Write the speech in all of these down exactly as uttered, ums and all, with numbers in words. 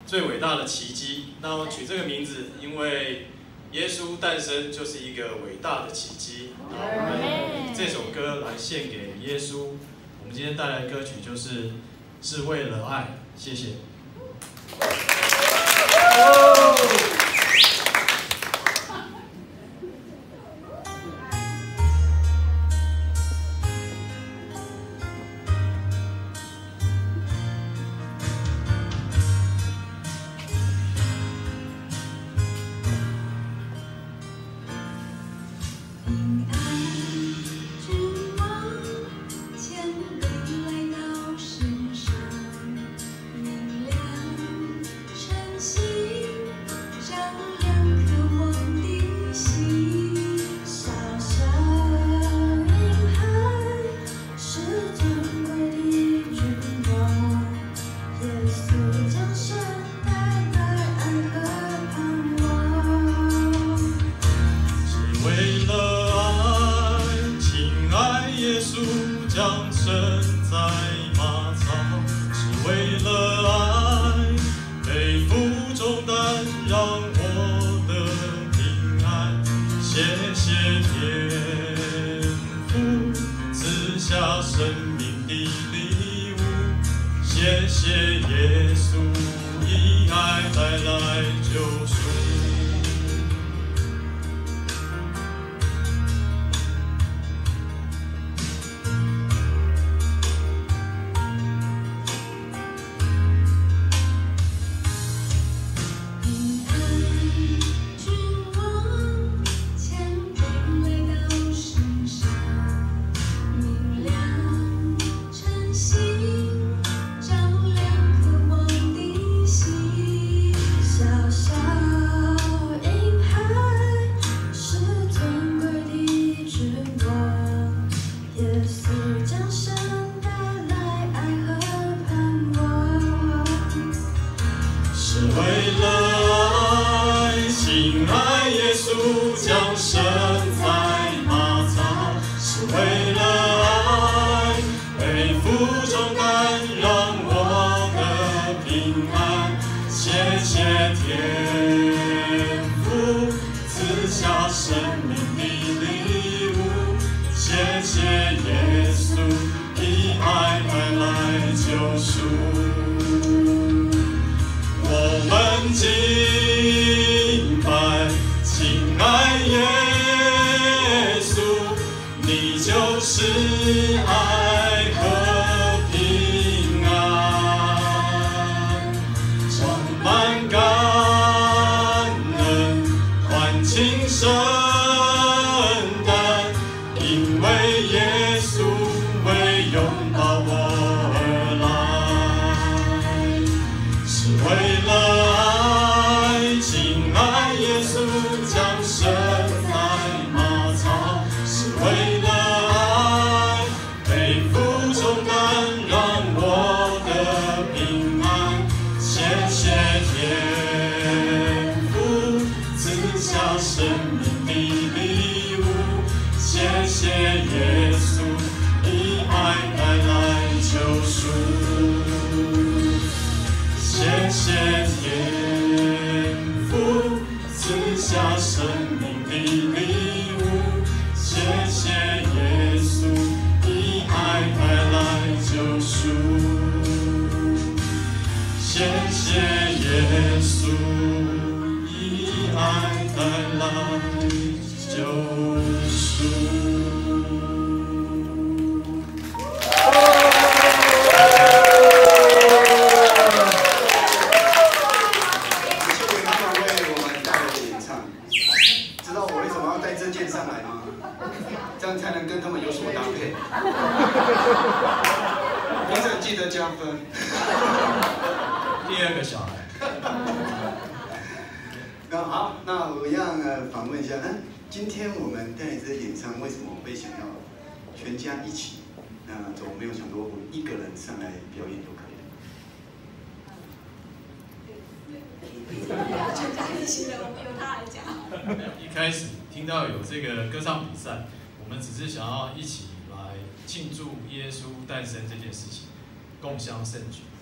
最伟大的奇迹。那我取这个名字，因为耶稣诞生就是一个伟大的奇迹。那我们以这首歌来献给耶稣。我们今天带来的歌曲就是是为了爱，谢谢。一开始听到有这个歌唱比赛，我们只是想要一起来庆祝耶稣诞生这件事情，共襄盛举。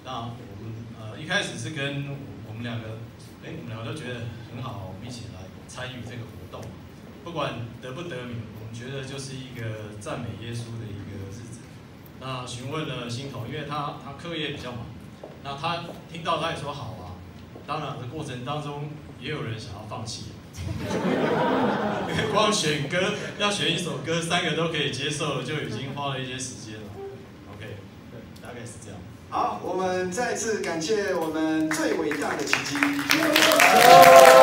那我们呃一开始是跟我们两个，哎，我们两个都觉得很好，我们一起来参与这个活动。不管得不得名，我们觉得就是一个赞美耶稣的一个日子。那询问了心头，因为他他课业比较忙，那他听到他也说好啊。当然的过程当中，也有人想要放弃。因为光选歌要选一首歌，三个都可以接受，就已经花了一些时间了。OK， 对，大概是这样。 好，我们再次感谢我们最伟大的奇迹。